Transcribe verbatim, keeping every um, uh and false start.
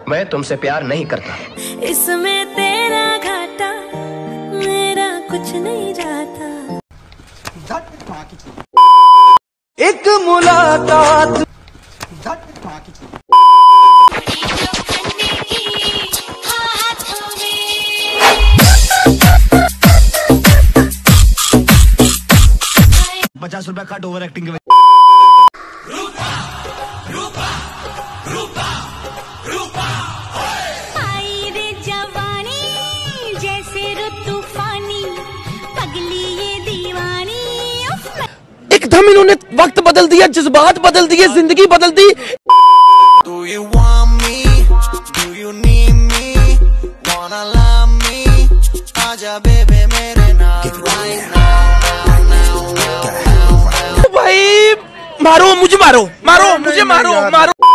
मैं तुमसे प्यार नहीं करता। इसमें तेरा घाटा मेरा कुछ नहीं जाता। एक मुलाकात पचास रुपया कट ओवर एक्टिंग के। रूपा, रूपा, रूपा, रूपा। आई रे जवानी जैसे रुत तूफानी, पगली ये दीवानी। एकदम इन्होंने वक्त बदल दिया, जज्बात बदल दिए, जिंदगी बदल दी। Do you want me? Do you need me? Wanna love me? आजा बेबे मेरे नाल right now, now, now, now, now। भाई मारो मुझे, मारो मारो मुझे, मारो मारो।